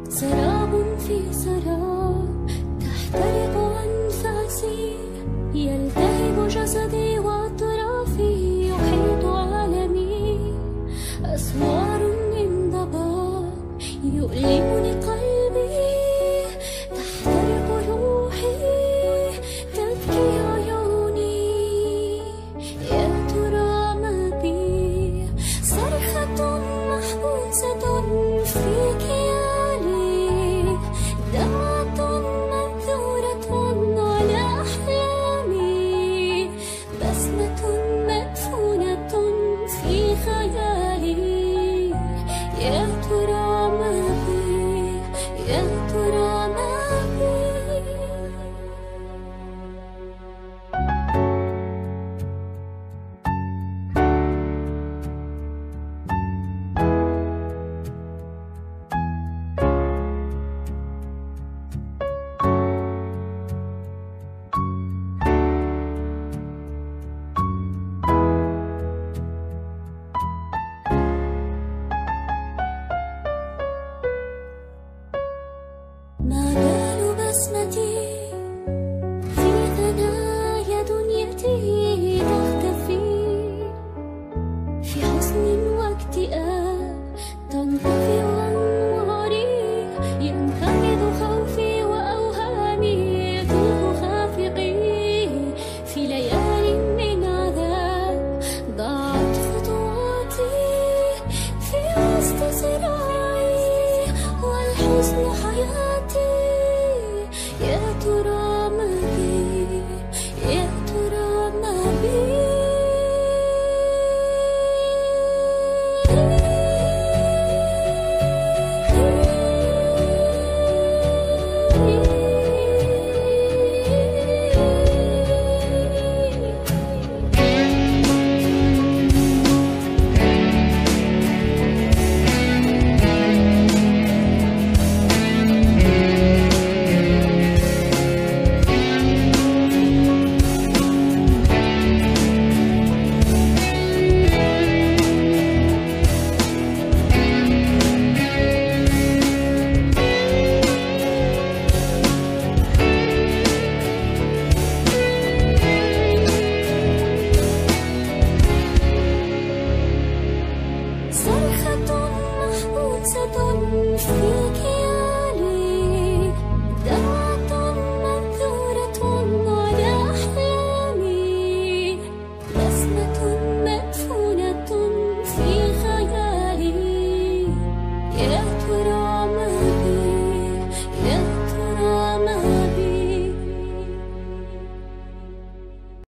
سراب في سراب تحترق أنفاسي، يلتهب جسدي وأطرافي، يحيط عالمي أسوار من ضباب، يؤلمني قلبي، تحترق روحي، تبكي عيوني. يا ترى ما بي؟ صرخة محبوسة في كياني، دمعة منثورة على أحلامي، بسمة مدفونة في خيالي. يا ترى ما بي؟ يا ترى ما بي؟ ما بال بسمتي في ثنايا دنيتي تختفي، في حزن واكتئاب تنطفئ أنواري، ينخفض خوفي وأوهامي، يتوه خافقي في ليال من عذاب. ضاعت خطواتي في وسط صراعي، والحزن حياتي. يا ترى ما بي؟ يا ترى ما بي؟ صرخة محبوسة في